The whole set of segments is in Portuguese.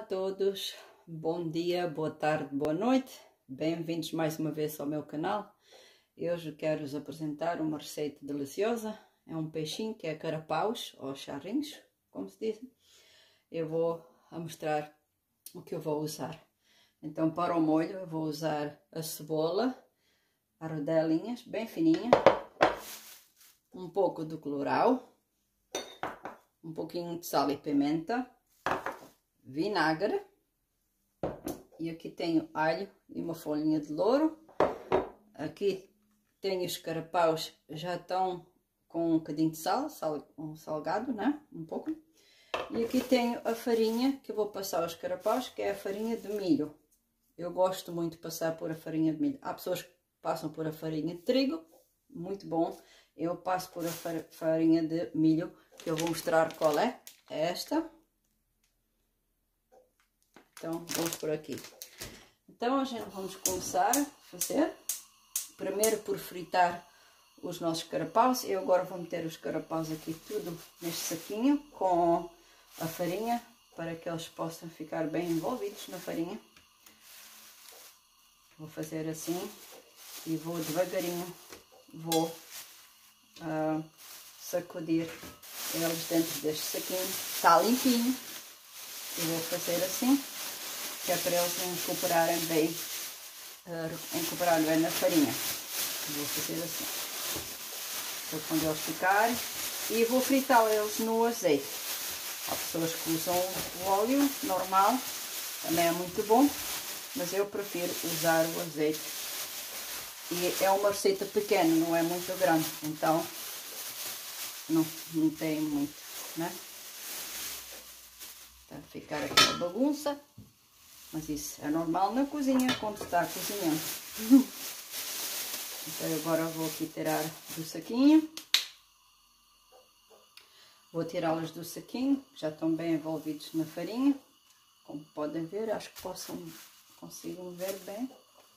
todos, bom dia, boa tarde, boa noite, bem-vindos mais uma vez ao meu canal. Hoje quero-vos apresentar uma receita deliciosa. É um peixinho que é carapaus ou charrinhos, como se diz. Eu vou mostrar o que eu vou usar. Então, para o molho eu vou usar a cebola, as rodelinhas bem fininha, um pouco de colorau, um pouquinho de sal e pimenta, vinagre, e aqui tenho alho e uma folhinha de louro. Aqui tenho os carapaus, já estão com um bocadinho de sal, um salgado, né? Um pouco. E aqui tenho a farinha que eu vou passar aos carapaus, que é a farinha de milho. Eu gosto muito de passar por a farinha de milho. Há pessoas que passam por a farinha de trigo, muito bom. Eu passo por a farinha de milho, que eu vou mostrar qual é. É esta. Então, vamos por aqui. Então, a gente vamos começar a fazer. Primeiro por fritar os nossos carapaus. Eu agora vou meter os carapaus aqui tudo neste saquinho com a farinha, para que eles possam ficar bem envolvidos na farinha. Vou fazer assim e vou devagarinho, vou sacudir eles dentro deste saquinho. Está limpinho. E vou fazer assim, que é para eles incorporarem bem, na farinha. Vou fazer assim, para quando eles ficarem, e vou fritá-los no azeite. Há pessoas que usam o óleo normal, também é muito bom, mas eu prefiro usar o azeite. E é uma receita pequena, não é muito grande, então não tem muito, né? Está a ficar aquela bagunça, mas isso é normal na cozinha, quando se está cozinhando. Então agora vou aqui tirar do saquinho. Vou tirá-los do saquinho, já estão bem envolvidos na farinha. Como podem ver, acho que consigam ver bem.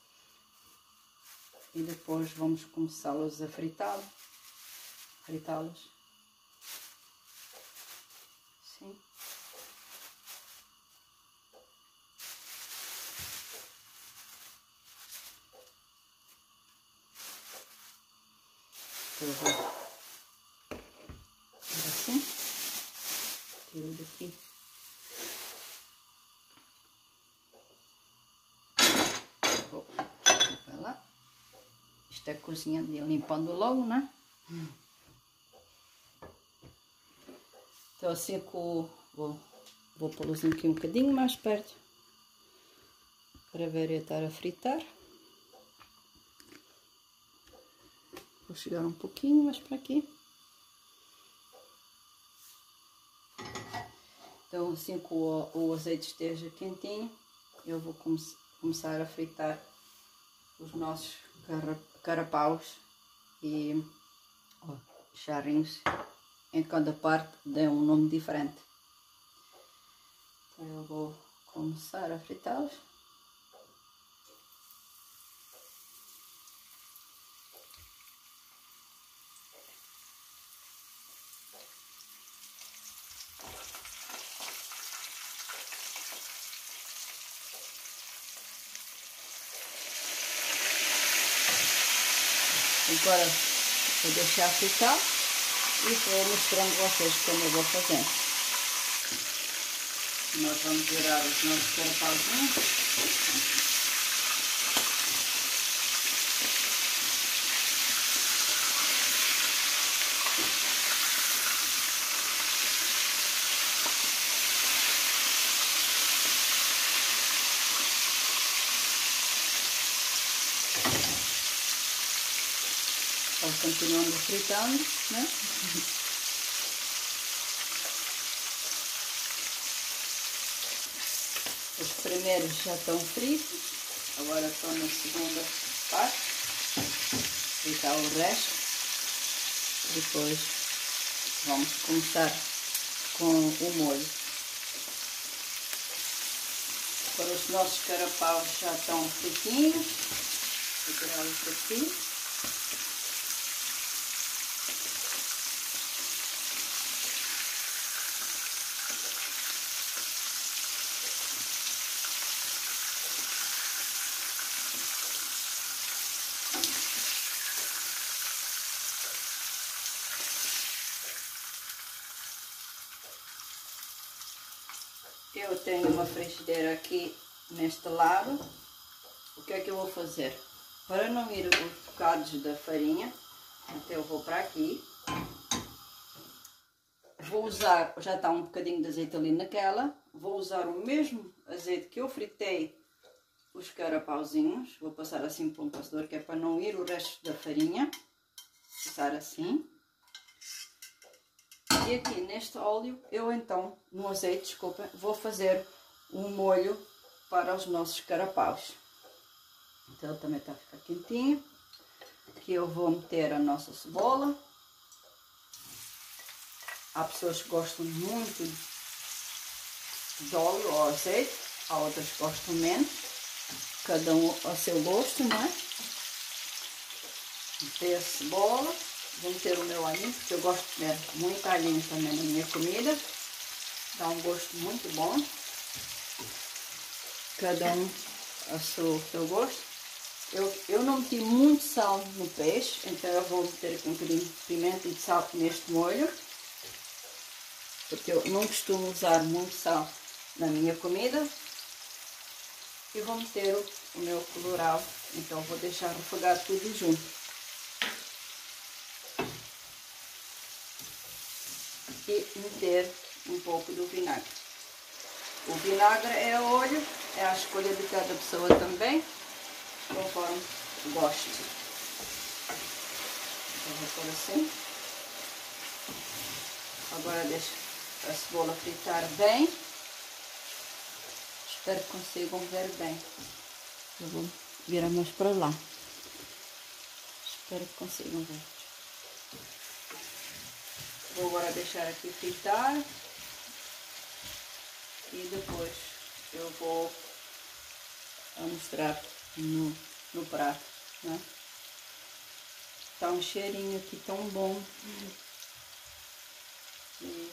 E depois vamos começá-los a fritá-los. Sim. Eu vou fazer assim, tiro daqui. Vai lá. Isto é cozinhando e limpando logo, né? Então assim que vou pô-los aqui um bocadinho mais perto, para ver eu estar a fritar. Vou chegar um pouquinho mais para aqui. Então, assim que o azeite esteja quentinho, eu vou começar a fritar os nossos carapaus e charrinhos. Em cada parte dá um nome diferente. Então, eu vou começar a fritá-los. Agora vou deixar fritar e vou mostrando a vocês como eu vou fazer. Nós vamos virar os nossos carapauzinhos. Vamos continuando fritando, né? Os primeiros já estão fritos, agora estou na segunda parte, fritar o resto. Depois vamos começar com o molho. Agora os nossos carapaus já estão fritinhos, vou tirá-los daqui. Eu tenho uma frigideira aqui neste lado. O que é que eu vou fazer? Para não ir os bocados da farinha, então eu vou para aqui. Vou usar, já está um bocadinho de azeite ali naquela. Vou usar o mesmo azeite que eu fritei os carapauzinhos. Vou passar assim para um passador, que é para não ir o resto da farinha. Passar assim. E aqui neste óleo, eu então, no azeite, desculpa, vou fazer um molho para os nossos carapaus. Então ele também está a ficar quentinho. Aqui eu vou meter a nossa cebola. Há pessoas que gostam muito de óleo ou azeite, há outras que gostam menos. Cada um ao seu gosto, não é? Meter a cebola. Vou meter o meu alhinho, porque eu gosto de comer muito alhinho também na minha comida. Dá um gosto muito bom. Cada um ao seu gosto. Eu não meti muito sal no peixe, então eu vou meter aqui um bocadinho de pimenta e de sal neste molho. Porque eu não costumo usar muito sal na minha comida. E vou meter o meu colorau, então vou deixar refogar tudo junto. E meter um pouco do vinagre. O vinagre é a olho, é a escolha de cada pessoa também, conforme goste. Então vou pôr assim. Agora deixo a cebola fritar bem. Espero que consigam ver bem. Eu vou virar mais para lá. Espero que consigam ver. Vou agora deixar aqui fritar. E depois eu vou mostrar no prato, né? Tá um cheirinho aqui tão bom. E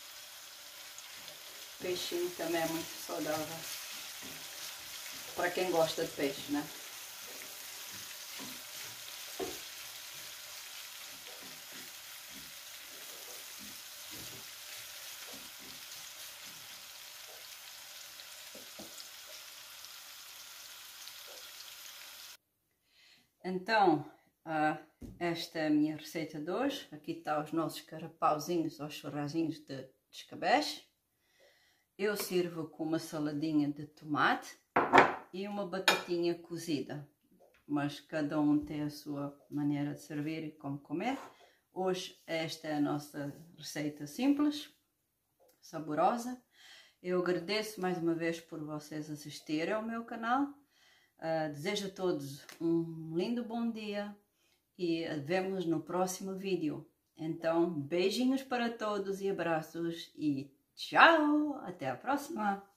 o peixinho também é muito saudável. Para quem gosta de peixe, né? Então, esta é a minha receita de hoje. Aqui está os nossos carapauzinhos ou churrasinhos de escabeche. Eu sirvo com uma saladinha de tomate e uma batatinha cozida. Mas cada um tem a sua maneira de servir e como comer. Hoje esta é a nossa receita simples, saborosa. Eu agradeço mais uma vez por vocês assistirem ao meu canal. Desejo a todos um lindo bom dia e vemos no próximo vídeo. Então, beijinhos para todos e abraços e tchau! Até a próxima!